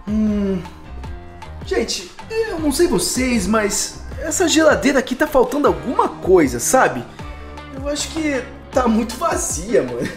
Gente, eu não sei vocês, mas essa geladeira aqui tá faltando alguma coisa, sabe? Eu acho que tá muito vazia, mano.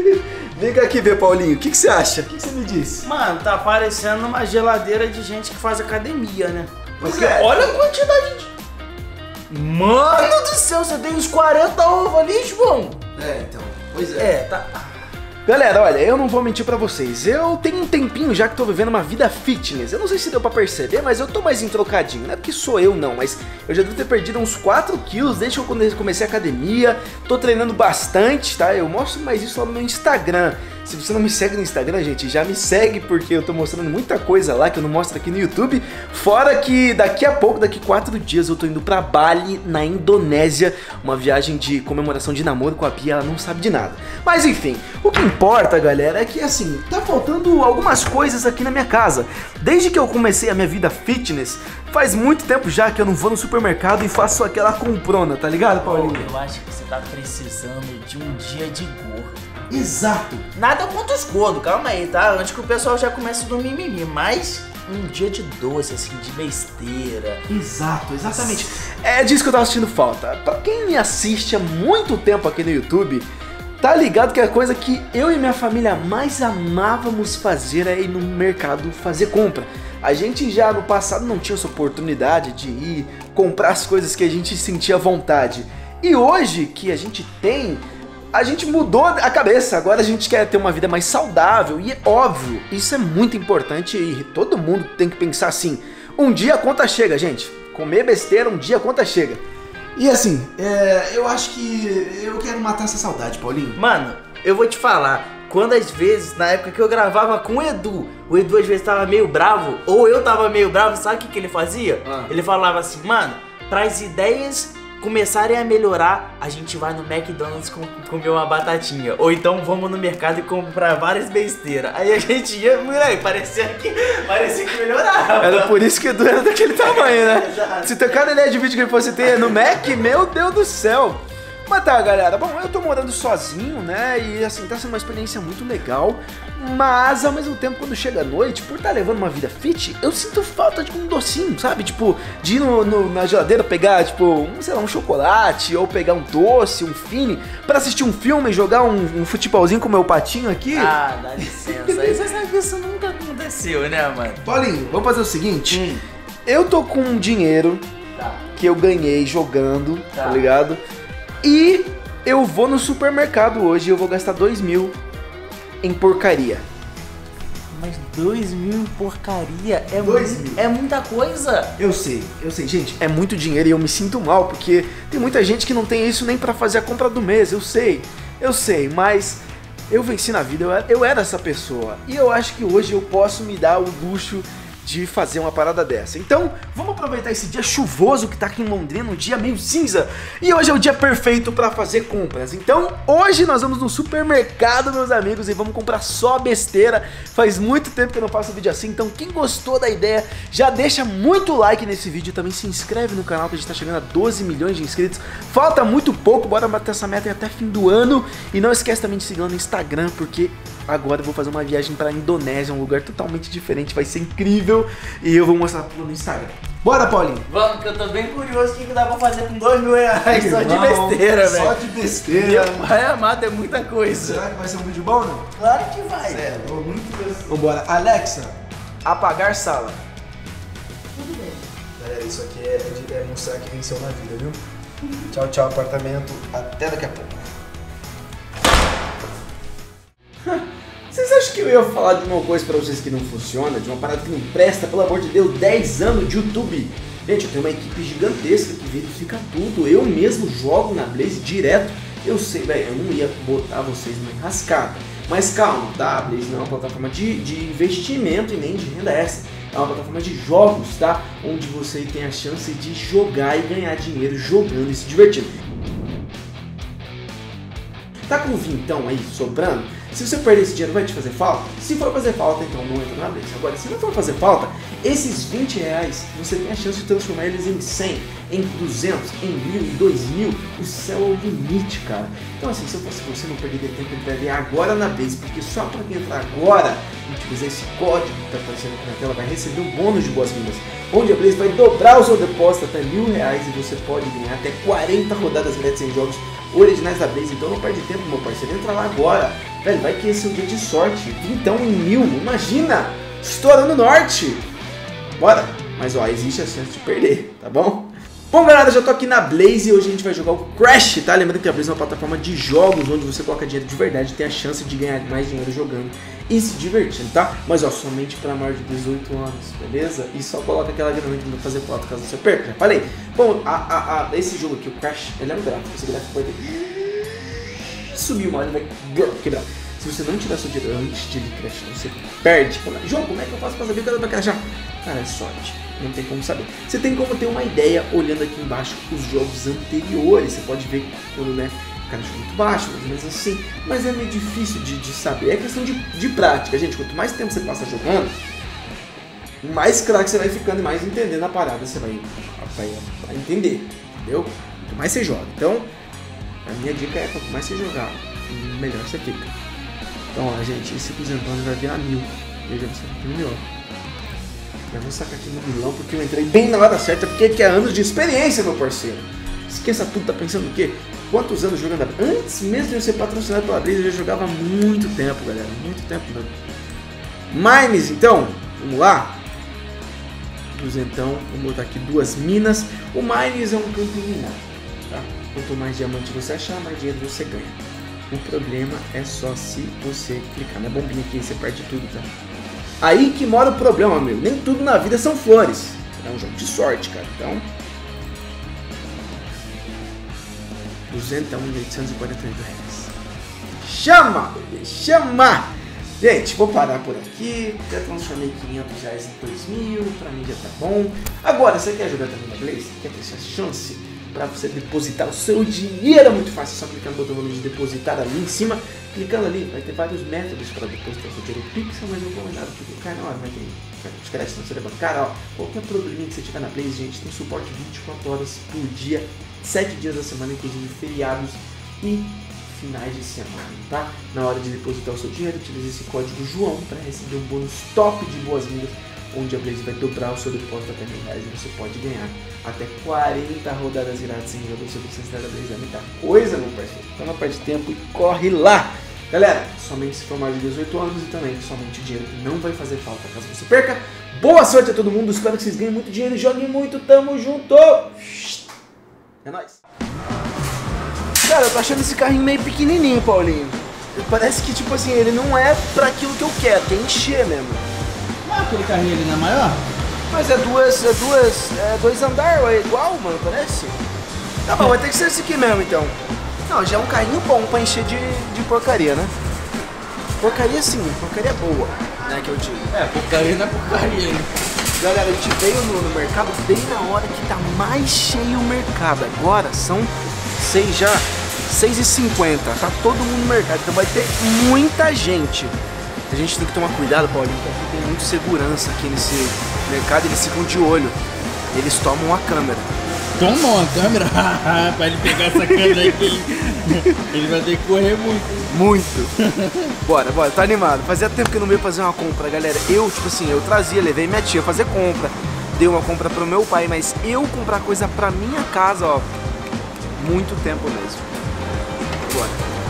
Vem cá aqui ver, Paulinho. O que você acha? O que você me diz? Mano, tá parecendo uma geladeira de gente que faz academia, né? Pois Porque olha a quantidade de... Mano do céu, você tem uns 40 ovos ali, João. Então. Pois Tá... Galera, olha, eu não vou mentir pra vocês, eu tenho um tempinho já que tô vivendo uma vida fitness. Eu não sei se deu pra perceber, mas eu tô mais entrocadinho. Não é porque sou eu não, mas eu já devo ter perdido uns 4 quilos desde que eu comecei a academia. Tô treinando bastante, tá? Eu mostro mais isso lá no meu Instagram. Se você não me segue no Instagram, gente, já me segue, porque eu tô mostrando muita coisa lá que eu não mostro aqui no YouTube. Fora que daqui a pouco, daqui 4 dias, eu tô indo pra Bali, na Indonésia. Uma viagem de comemoração de namoro com a Pia, ela não sabe de nada. Mas enfim, o que importa, galera, é que assim, tá faltando algumas coisas aqui na minha casa. Desde que eu comecei a minha vida fitness, faz muito tempo já que eu não vou no supermercado e faço aquela comprona, tá ligado, Paulinho? Eu acho que você tá precisando de um dia de gordo. Exato. Nada contra os gordos, calma aí, tá? Antes que o pessoal já comece do mimimi, mas um dia de doce, assim, de besteira. Exato, exatamente. É disso que eu tava sentindo falta. Pra quem me assiste há muito tempo aqui no YouTube, tá ligado que a coisa que eu e minha família mais amávamos fazer é ir no mercado fazer compra. A gente já no passado não tinha essa oportunidade de ir comprar as coisas que a gente sentia vontade. E hoje que a gente tem, a gente mudou a cabeça, agora a gente quer ter uma vida mais saudável e é óbvio, isso é muito importante e todo mundo tem que pensar assim, um dia a conta chega, gente, comer besteira, um dia a conta chega. E assim, eu acho que eu quero matar essa saudade, Paulinho. Mano, eu vou te falar, quando às vezes, na época que eu gravava com o Edu às vezes tava meio bravo, ou eu tava meio bravo, sabe o que ele fazia? Ele falava assim, mano, pras ideias começarem a melhorar, a gente vai no McDonald's comer uma batatinha. Ou então vamos no mercado e comprar várias besteiras. Aí a gente ia, moleque, parecia que melhorava. Era por isso que o Edu era daquele tamanho, né? Exato. Se cada ideia de vídeo que ele fosse ter no Mac, meu Deus do céu. Mas tá, galera, bom, eu tô morando sozinho, né, e assim, tá sendo uma experiência muito legal, mas ao mesmo tempo, quando chega a noite, por estar levando uma vida fit, eu sinto falta de um docinho, sabe, tipo, de ir na geladeira pegar, tipo, sei lá, um chocolate, ou pegar um doce, um fine, pra assistir um filme, jogar um futebolzinho com o meu patinho aqui. Ah, dá licença, aí você sabe que isso nunca aconteceu, né, mano? Paulinho, vamos fazer o seguinte, eu tô com um dinheiro que eu ganhei jogando, tá ligado? E eu vou no supermercado hoje e eu vou gastar 2.000 em porcaria. Mas 2.000 em porcaria é muita coisa. Eu sei, gente, é muito dinheiro e eu me sinto mal, porque tem muita gente que não tem isso nem pra fazer a compra do mês, eu sei, mas eu venci na vida, eu era essa pessoa. E eu acho que hoje eu posso me dar o luxo de fazer uma parada dessa. Então, vamos aproveitar esse dia chuvoso que tá aqui em Londrina, um dia meio cinza. E hoje é o dia perfeito pra fazer compras. Então, hoje nós vamos no supermercado, meus amigos, e vamos comprar só besteira. Faz muito tempo que eu não faço vídeo assim, então quem gostou da ideia, já deixa muito like nesse vídeo. Também se inscreve no canal, que a gente tá chegando a 12 milhões de inscritos. Falta muito pouco, bora bater essa meta até fim do ano. E não esquece também de seguir lá no Instagram, porque agora eu vou fazer uma viagem pra Indonésia, um lugar totalmente diferente, vai ser incrível. E eu vou mostrar tudo no Instagram. Bora, Paulinho! Vamos, que eu tô bem curioso o que dá pra fazer com 2.000 reais só de besteira, velho. Só de besteira. Meu pai amado, é muita coisa. Será que vai ser um vídeo bom, não? Claro que vai. Sério, muito mesmo. Vambora. Alexa, apagar sala. Tudo bem. Galera, isso aqui é mostrar que venceu na vida, viu? Tchau, tchau, apartamento. Até daqui a pouco. Vocês acham que eu ia falar de uma coisa pra vocês que não funciona? De uma parada que não presta? Pelo amor de Deus, 10 anos de YouTube. Gente, eu tenho uma equipe gigantesca que verifica tudo. Eu mesmo jogo na Blaze direto. Eu sei, velho, eu não ia botar vocês numa enrascada. Mas calma, tá? A Blaze não é uma plataforma de investimento e nem de renda extra. É uma plataforma de jogos, tá? Onde você tem a chance de jogar e ganhar dinheiro jogando e se divertindo. Tá com vintão aí sobrando? Se você perder esse dinheiro, vai te fazer falta? Se for fazer falta, então não entra na Blaze. Agora, se não for fazer falta, esses 20 reais, você tem a chance de transformar eles em 100, em 200, em 1000, em 2000. O céu é o limite, cara. Então assim, se eu fosse você, não perderia tempo em entrar agora na Blaze, porque só para quem entrar agora e utilizar esse código que está aparecendo aqui na tela, vai receber um bônus de boas-vindas, onde a Blaze vai dobrar o seu depósito até R$1000 e você pode ganhar até 40 rodadas grátis em jogos originais da Blaze. Então não perde tempo, meu parceiro, entra lá agora, velho, vai que esse é o dia de sorte. Então em 1000, imagina, estourando o norte. Bora, mas ó, existe a chance de perder, tá bom? Bom galera, já tô aqui na Blaze e hoje a gente vai jogar o Crash, tá? Lembrando que a Blaze é uma plataforma de jogos onde você coloca dinheiro de verdade e tem a chance de ganhar mais dinheiro jogando e se divertindo, tá? Mas ó, somente para maior de 18 anos, beleza? E só coloca aquela grana que não vai fazer falta caso você perca, já falei. Bom, esse jogo aqui, o Crash, ele é um gráfico, esse gráfico vai ter... subir uma hora, ele vai quebrar. Se você não tirar seu dinheiro antes de ele crashar, você perde. Jogo, como é que eu faço pra saber quando vai crashar? Cara, é sorte. Não tem como saber. Você tem como ter uma ideia olhando aqui embaixo os jogos anteriores. Você pode ver quando, né, o cara é muito baixo, mais ou menos assim. Mas é meio difícil de saber. É questão de prática, gente. Quanto mais tempo você passa jogando, mais craque você vai ficando e mais entendendo a parada você vai entender, entendeu? Quanto mais você joga. Então, a minha dica é quanto mais você jogar, melhor você fica. Então, ó, gente, esse cuzentão vai virar 1000. Veja, você fica melhor. Eu vou sacar aqui no vilão porque eu entrei bem na hora certa, porque aqui é anos de experiência, meu parceiro. Esqueça tudo, tá pensando o quê? Quantos anos jogando? Antes mesmo de eu ser patrocinado pela Blaze, eu já jogava há muito tempo, galera. Muito tempo mesmo. Mines, então, vamos lá. Duzentão, vamos botar aqui 2 minas. O Mines é um campo minado, tá? Quanto mais diamante você achar, mais dinheiro você ganha. O problema é só se você clicar na bombinha aqui, você perde tudo, tá? Aí que mora o problema, meu. Nem tudo na vida são flores. É um jogo de sorte, cara. Então... 200.848 reais. Chama, bebê, chama! Gente, vou parar por aqui. Já transformei 500 reais em 2000. Pra mim já tá bom. Agora, você quer jogar também na Blaze? Quer ter essa chance para você depositar o seu dinheiro? É muito fácil, só clicar no botão de depositar ali em cima. Clicando ali, vai ter vários métodos para depositar o seu dinheiro. Pix é mais recomendado, porque cai na hora, vai ter os créditos, você leva. Cara, ó, qualquer probleminha que você tiver na Blaze, gente, tem suporte 24 horas por dia, 7 dias da semana, inclusive feriados e finais de semana, tá? Na hora de depositar o seu dinheiro, utilize esse código João para receber um bônus top de boas-vindas, onde a Blaze vai dobrar o seu depósito até R$1000 e você pode ganhar até 40 rodadas grátis em jogo sobre o da Blaze. É muita coisa, meu parceiro. Então não perde tempo e corre lá! Galera, somente se for mais de 18 anos e também somente dinheiro que não vai fazer falta caso você perca. Boa sorte a todo mundo, espero que vocês ganhem muito dinheiro e joguem muito, tamo junto! É nóis! Cara, eu tô achando esse carrinho meio pequenininho, Paulinho. Parece que, tipo assim, ele não é pra aquilo que eu quero, que é encher mesmo. Não, aquele carrinho ali não é maior? Mas é dois andares, é igual, mano, parece. Tá bom, vai ter que ser esse aqui mesmo, então. Não, já é um carrinho bom pra encher de porcaria, né? Porcaria sim, porcaria boa, né, que eu digo. É, porcaria não é porcaria, né? Galera, a gente veio no mercado bem na hora que tá mais cheio o mercado. Agora são 6h50, tá todo mundo no mercado, então vai ter muita gente. A gente tem que tomar cuidado, Paulinho, porque tem muita segurança aqui nesse mercado, eles ficam de olho, eles tomam a câmera. Tomou a câmera? Pra ele pegar essa câmera aqui, ele vai ter que correr muito. Muito. Bora, tá animado. Fazia tempo que eu não veio fazer uma compra, galera. Eu, tipo assim, eu levei minha tia fazer compra, dei uma compra pro meu pai, mas eu comprar coisa pra minha casa, ó, muito tempo mesmo. Bora.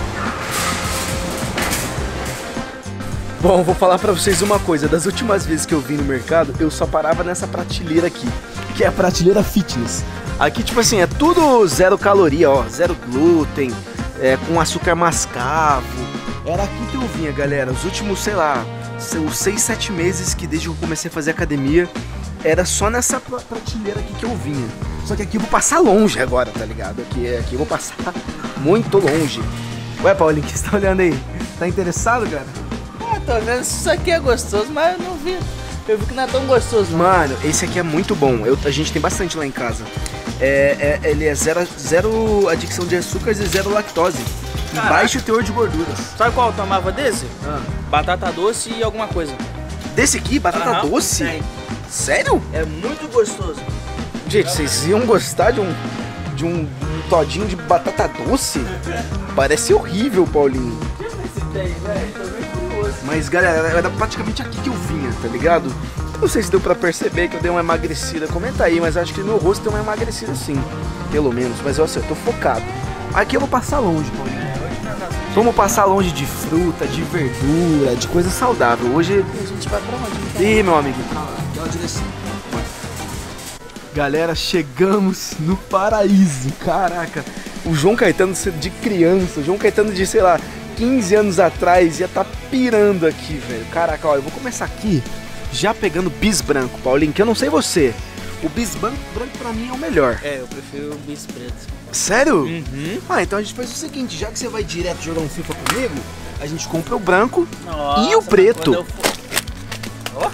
Bom, vou falar pra vocês uma coisa. Das últimas vezes que eu vim no mercado, eu só parava nessa prateleira aqui, que é a prateleira fitness. Aqui, tipo assim, é tudo zero caloria, ó, zero glúten, com açúcar mascavo. Era aqui que eu vinha, galera. Os últimos, sei lá, os 6, 7 meses que desde que eu comecei a fazer academia, era só nessa prateleira aqui que eu vinha. Só que aqui eu vou passar longe agora, tá ligado? Aqui eu vou passar muito longe. Ué, Paulinho, o que você tá olhando aí? Tá interessado, cara? Tô vendo se isso aqui é gostoso, mas eu não vi. Eu vi que não é tão gostoso, não. Mano, esse aqui é muito bom. A gente tem bastante lá em casa. Ele é zero adicção de açúcares e zero lactose. baixo teor de gorduras. Sabe qual eu tomava desse? Ah. Batata doce e alguma coisa. Desse aqui, batata Aham, doce? tem. Sério? É muito gostoso. Gente, vocês iam gostar de um todinho de batata doce? Parece horrível, Paulinho. Mas, galera, era praticamente aqui que eu vinha, tá ligado? Não sei se deu pra perceber que eu dei uma emagrecida. Comenta aí, mas acho que meu rosto deu uma emagrecida sim. Pelo menos. Mas, olha, eu tô focado. Aqui eu vou passar longe, Paulinho. Vamos passar longe de fruta, de verdura, de coisa saudável. Hoje A gente vai pra onde? Então? Ih, meu amigo, aquela direção. Galera, chegamos no paraíso. Caraca, o João Caetano de criança, o João Caetano de, sei lá, 15 anos atrás ia tá pirando aqui, velho. Caraca, ó, eu vou começar aqui já pegando bis branco, Paulinho, que eu não sei você. O bis branco pra mim é o melhor. É, eu prefiro o bis preto. Sério? Uhum. Ah, então a gente faz o seguinte, já que você vai direto jogar um FIFA comigo, a gente compra o branco Nossa, e o preto. quando eu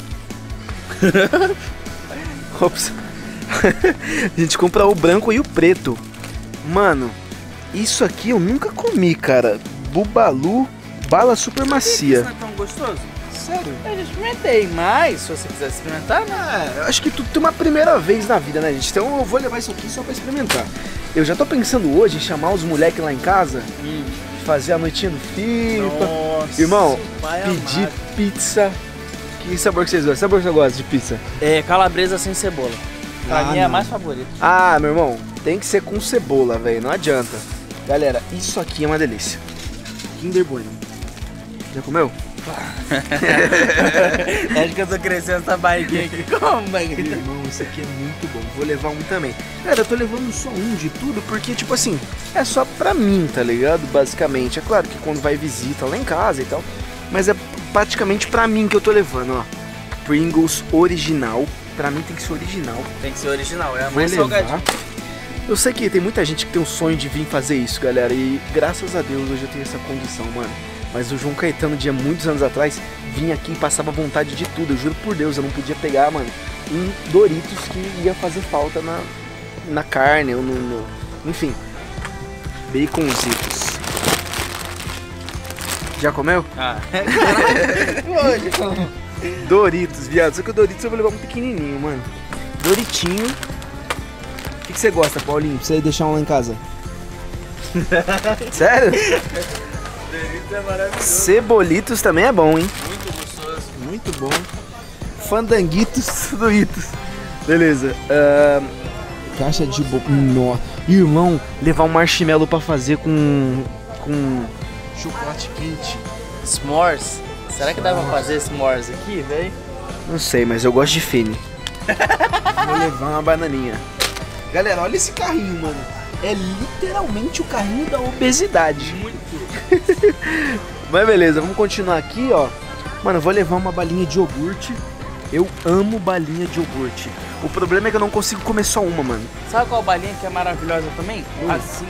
for- Ops. A gente compra o branco e o preto. Mano, isso aqui eu nunca comi, cara. Bubalu, bala super Isso macia. não é tão gostoso? Sério? Eu já experimentei, mas se você quiser experimentar, né? Eu acho que tudo tem uma primeira vez na vida, né, gente? Então eu vou levar isso aqui só pra experimentar. Eu já tô pensando hoje em chamar os moleques lá em casa, fazer a noitinha do FIFA. Nossa, Irmão, pai pedir amado. pizza. Que sabor que vocês gostam? Sabor que você gosta de pizza? É calabresa sem cebola. Pra Ah, mim é a não. mais favorita. Ah, meu irmão, tem que ser com cebola, velho. Não adianta. Galera, isso aqui é uma delícia. Kinder Bueno. Já comeu? Acho que eu tô crescendo essa barriguinha aqui. Como, Meu irmão, isso aqui é muito bom. Vou levar um também. Cara, eu tô levando só um de tudo porque, tipo assim, é só pra mim, tá ligado? Basicamente. É claro que quando vai visita lá em casa e tal, mas é praticamente pra mim que eu tô levando, ó. Pringles original. Pra mim tem que ser original. Tem que ser original, é a Vou mais levar. salgadinha. Eu sei que tem muita gente que tem um sonho de vir fazer isso, galera. E graças a Deus hoje eu tenho essa condição, mano. Mas o João Caetano, de há muitos anos atrás, vinha aqui e passava vontade de tudo. Eu juro por Deus, eu não podia pegar, mano, um Doritos que ia fazer falta na carne ou enfim, baconzitos. Já comeu? Ah, Doritos, viado. Só que o Doritos eu vou levar um pequenininho, mano. Doritinho. O que você gosta, Paulinho? Pra você deixar um lá em casa. Sério? Doritos é maravilhoso. Cebolitos também é bom, hein? Muito gostoso. Muito bom. Fandanguitos, Doritos. Beleza. Caixa de nó. Irmão, levar um marshmallow pra fazer com chocolate quente. S'mores. Será que dá pra fazer s'mores aqui, velho? Não sei, mas eu gosto de fene. Vou levar uma bananinha. Galera, olha esse carrinho, mano. É literalmente o carrinho da obesidade. Muito. Mas beleza, vamos continuar aqui, ó. Mano, eu vou levar uma balinha de iogurte. Eu amo balinha de iogurte. O problema é que eu não consigo comer só uma, mano. Sabe qual balinha que é maravilhosa também? Assim.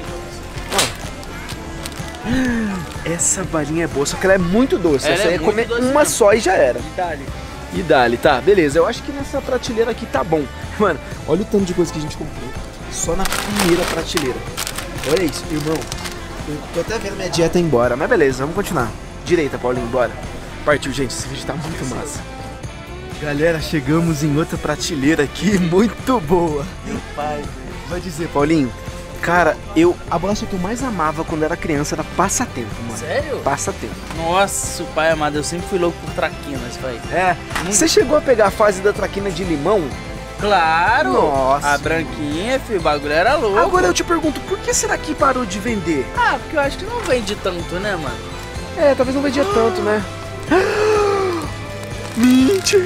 Essa balinha é boa, só que ela é muito doce. Ela Essa aí é muito comer doce uma mesmo. só e já era. Dali. E dali, tá, beleza. Eu acho que nessa prateleira aqui tá bom. Mano, olha o tanto de coisa que a gente comprou. Só na primeira prateleira. Olha isso, irmão. Eu tô até vendo minha dieta ir embora. Mas beleza, vamos continuar. Direita, Paulinho, bora. Partiu, gente. Esse vídeo tá muito massa. Galera, chegamos em outra prateleira aqui, muito boa. Meu pai. Vai dizer, Paulinho. Cara, a bolacha que eu mais amava quando era criança era passatempo, mano. Sério? Passatempo. Nossa, o pai amado, eu sempre fui louco por traquinas, pai. É. Você chegou a pegar a fase da traquina de limão? Claro! Nossa. A branquinha, filho, o bagulho era louco. Agora eu te pergunto, por que será que parou de vender? Ah, porque eu acho que não vende tanto, né, mano? É, talvez não vendia tanto, né? Mentira!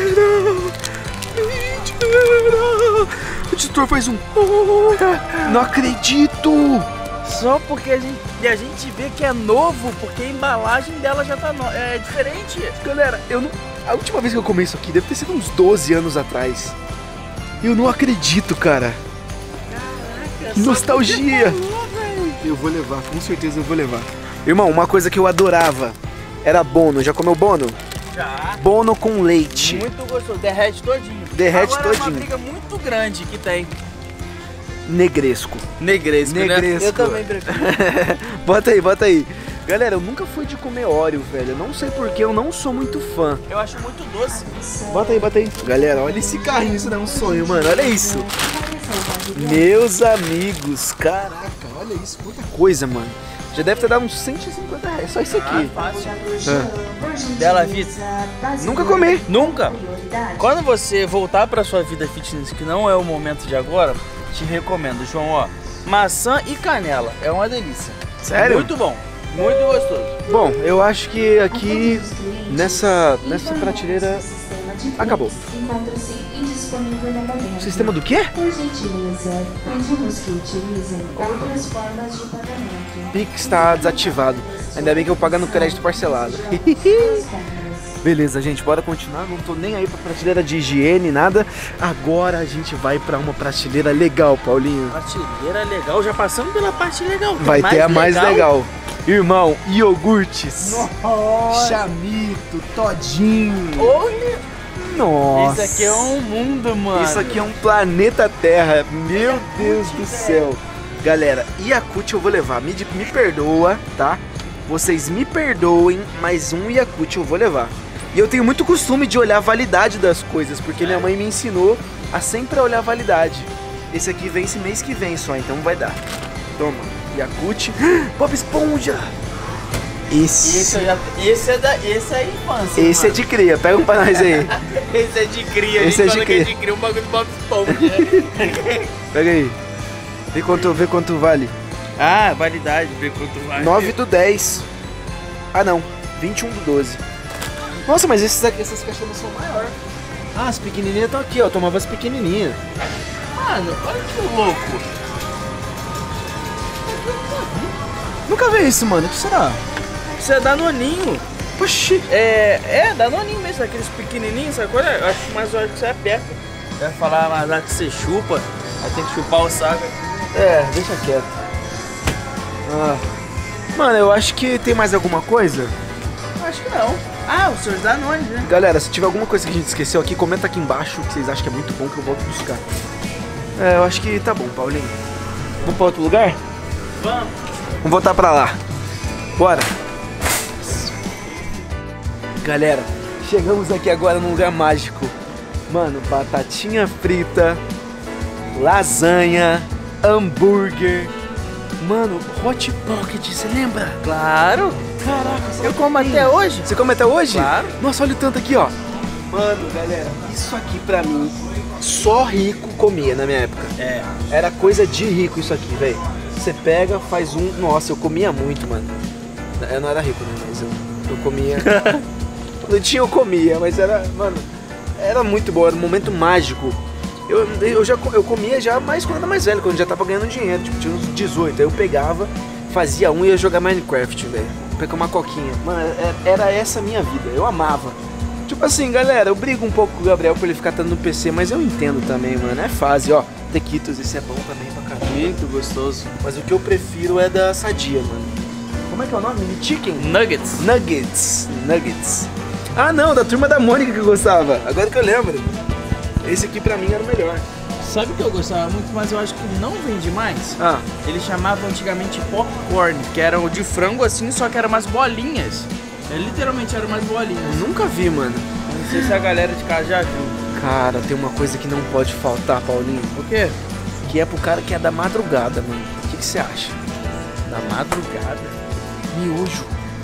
Mentira! O editor faz um... Não acredito! Só porque a gente vê que é novo, porque a embalagem dela já tá é diferente. Galera, a última vez que eu comi isso aqui deve ter sido uns 12 anos atrás. Eu não acredito, cara. Caraca, Que nostalgia! Eu vou levar, com certeza eu vou levar. Irmão, uma coisa que eu adorava era Bono. Já comeu Bono? Já. Bono com leite. Muito gostoso, derrete todinho. Derrete Agora é todinho. uma briga muito grande que tem. Negresco. Negresco, né? Negresco. Eu também prefiro. Bota aí. Galera, eu nunca fui de comer Oreo, velho. Eu não sei porque, eu não sou muito fã. Eu acho muito doce. Bota aí. Galera, olha esse carrinho, isso não é um sonho, mano. Olha isso. Meus amigos, caraca, olha isso. Quanta coisa, mano. Já deve ter dado uns 150 reais, só isso aqui. Fácil. Bela Vista. Nunca comi. Nunca. Quando você voltar pra sua vida fitness, que não é o momento de agora, te recomendo, João, ó. Maçã e canela. É uma delícia. Sério? Muito bom. Muito gostoso. Bom, eu acho que aqui nessa prateleira acabou. Sistema do quê? Por gentileza, pedimos que utilizem outras formas de pagamento. Pix está desativado. Ainda bem que eu pago no crédito parcelado. Beleza, gente, bora continuar. Não tô nem aí pra prateleira de higiene, nada. Agora a gente vai pra uma prateleira legal, Paulinho. Prateleira legal, já passamos pela parte legal. Vai ter a mais legal. Irmão, iogurtes. Nossa. Chamito, todinho. Olha. Nossa. Isso aqui é um mundo, mano. Isso aqui é um planeta Terra. Meu Deus do céu. Galera, Yakult eu vou levar. Me perdoa, tá? Vocês me perdoem, mas um Yakult eu vou levar. E eu tenho muito costume de olhar a validade das coisas, porque minha mãe me ensinou a sempre olhar a validade. Esse aqui vence mês que vem só, então vai dar. Toma, Yakult. Bob Esponja. Esse é infância. Esse mano. é de cria, pega um pra nós aí. Esse é de cria. Esse é de cria. De cria, um bagulho do Bob Esponja. Pega aí. Vê quanto vale. Ah, validade, vê quanto vale. 9 do 10. Ah não, 21 do 12. Nossa, mas essas caixas são maiores. Ah, as pequenininhas estão aqui, ó. Eu tomava as pequenininhas. Mano, olha que louco. Nunca vi isso, mano. O que será? Isso é danoninho. Oxi. É danoninho mesmo, aqueles pequenininhos, sabe qual é? Eu acho mais hora que você aperta. Vai falar, mas lá que você chupa, aí tem que chupar o saco. É, deixa quieto. Ah. Mano, eu acho que tem mais alguma coisa? Acho que não. Ah, os seus Danones, né? Galera, se tiver alguma coisa que a gente esqueceu aqui, comenta aqui embaixo que vocês acham que é muito bom que eu volto buscar. É, eu acho que tá bom, Paulinho. Vamos pra outro lugar? Vamos. Vamos voltar pra lá. Bora. Galera, chegamos aqui agora num lugar mágico. Mano, batatinha frita, lasanha, hambúrguer. Mano, Hot Pocket, você lembra? Claro. Caraca, Eu como até hoje. Você come até hoje? Claro. Nossa, olha o tanto aqui, ó. Mano, galera, isso aqui pra mim, só rico comia na minha época. É. Era coisa de rico isso aqui, velho. Você pega, faz um... Nossa, eu comia muito, mano. Eu não era rico, né? Mas eu comia... Quando tinha, eu comia, mas era... Mano, era muito bom, era um momento mágico. Eu comia já mais quando era mais velho, quando já tava ganhando dinheiro. Tipo, tinha uns 18. Aí eu pegava, fazia um e ia jogar Minecraft, velho. Pegar uma coquinha. Mano, era essa a minha vida. Eu amava. Tipo assim, galera, eu brigo um pouco com o Gabriel por ele ficar tanto no PC, mas eu entendo também, mano. É fase, ó. Tequitos, esse é bom também pra caramba. Muito gostoso. Mas o que eu prefiro é da Sadia, mano. Como é que é o nome? Chicken? Nuggets. Nuggets. Ah, não, da Turma da Mônica que eu gostava. Agora que eu lembro. Esse aqui pra mim era o melhor. Sabe o que eu gostava muito, mas eu acho que não vende mais? Ah. Eles chamavam antigamente popcorn, que era o de frango assim, só que eram umas bolinhas. Literalmente eram umas bolinhas. Nunca vi, mano. Não sei se a galera de casa já viu. Cara, tem uma coisa que não pode faltar, Paulinho. O quê? Que é pro cara que é da madrugada, mano. O que você acha? Da madrugada? Miojo.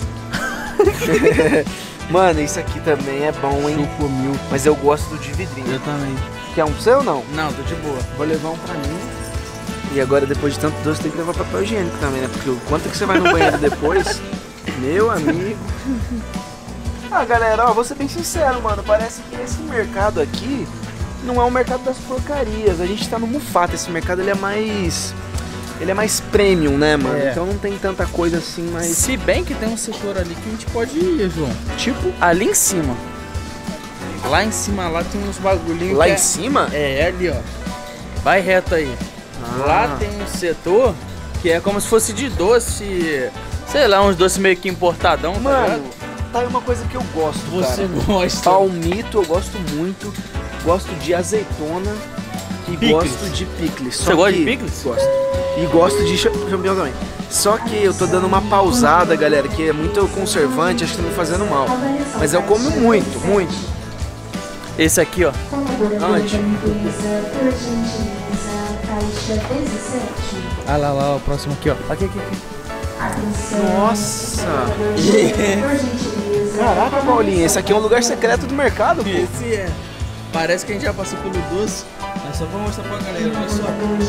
Mano, isso aqui também é bom, hein? Suco mil. Mas eu gosto do de vidrinho. Eu também. Quer um seu ou não? Não, tô de boa. Vou levar um pra mim. E agora, depois de tanto doce, tem que levar papel higiênico também, né? Porque o quanto que você vai no banheiro depois, meu amigo. Ah, galera, ó, vou ser bem sincero, mano. Parece que esse mercado aqui não é um mercado das porcarias. A gente tá no Mufata. Esse mercado, ele é mais premium, né, mano? É. Então não tem tanta coisa assim, mas... Se bem que tem um setor ali que a gente pode ir, João. Tipo, Ali em cima. Lá em cima, lá tem uns bagulhinhos. lá que em cima? É ali, ó. Vai reto aí. Ah. Lá tem um setor que é como se fosse de doce. Sei lá, uns doces meio que importadão, tá Mano, ligado? tá aí uma coisa que eu gosto, Você cara. gosta. Palmito eu gosto muito. Gosto de azeitona. que Picles. gosto de picles. Você gosta de picles? Gosto. E gosto de champignon também. Só que eu tô dando uma pausada, galera, que é muito conservante, acho que tá me fazendo mal. Mas eu como muito, muito. Esse aqui, ó. Onde? Ah lá, o próximo aqui, ó. Aqui. Nossa! Caraca, Paulinho, esse aqui é um lugar secreto do mercado, pô. Esse é. Parece que a gente já passou pelo doce, mas só pra mostrar pra galera, olha só.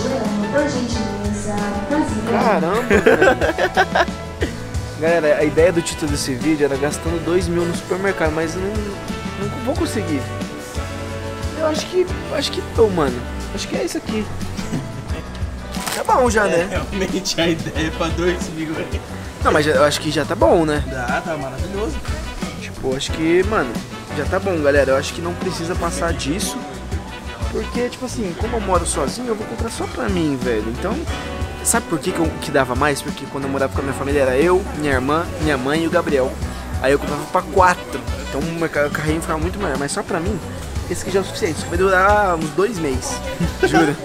Caramba, velho. Galera, a ideia do título desse vídeo era gastando 2 mil no supermercado, mas não vou conseguir. Eu acho que tô, mano. Acho que é isso aqui. Tá bom já, né? Realmente a ideia é pra 2 mil. Não, mas eu acho que já tá bom, né? Tá maravilhoso. Tipo, acho que, mano, já tá bom, galera. Eu acho que não precisa passar disso. Porque, tipo assim, como eu moro sozinho, eu vou comprar só pra mim, velho. Então, sabe por que que dava mais? Porque quando eu morava com a minha família era eu, minha irmã, minha mãe e o Gabriel. Aí eu comprava pra 4. Então o carrinho ficava muito maior. Mas só pra mim, esse aqui já é o suficiente. Isso vai durar uns 2 meses. Juro.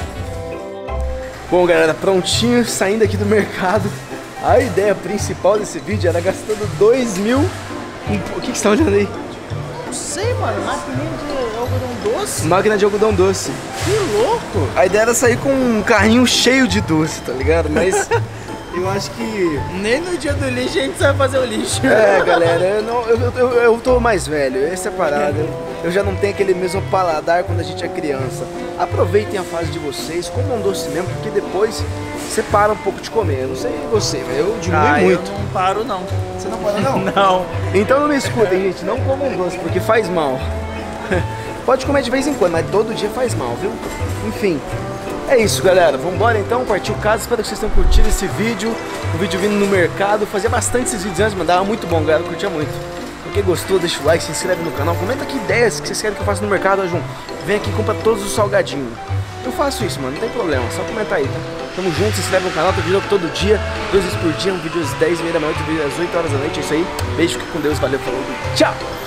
Bom, galera, prontinho, saindo aqui do mercado. A ideia principal desse vídeo era gastando 2 mil. O que você tá olhando aí? Não sei, mano. Máquina de algodão doce? Máquina de algodão doce. Que louco. A ideia era sair com um carrinho cheio de doce, tá ligado? Mas eu acho que... Nem no dia do lixo a gente sabe fazer o lixo. É, galera, eu tô mais velho, essa é a parada. Eu já não tenho aquele mesmo paladar quando a gente é criança. Aproveitem a fase de vocês, comam um doce mesmo, porque depois você para um pouco de comer. Eu não sei você, mas eu diminui muito. Eu não paro, não. Você não para, não? Não. Então não me escutem, gente, não comam doce, porque faz mal. Pode comer de vez em quando, mas todo dia faz mal, viu? Enfim, é isso, galera. Vambora então, partiu o caso. Espero que vocês tenham curtido esse vídeo. O vídeo vindo no mercado. Fazia bastante esses vídeos antes, mas dava muito bom, galera. Curtia muito. Quem gostou, deixa o like, se inscreve no canal. Comenta aqui ideias que vocês querem que eu faça no mercado, ó, João. Vem aqui e compra todos os salgadinhos. Eu faço isso, mano, não tem problema. Só comentar aí, tá? Tamo junto, se inscreve no canal. Tem vídeo todo dia, 2 vezes por dia. Um vídeo às 10h30 da manhã, outro vídeo às 8 horas da noite. É isso aí. Beijo, fica com Deus. Valeu, falou. Tchau!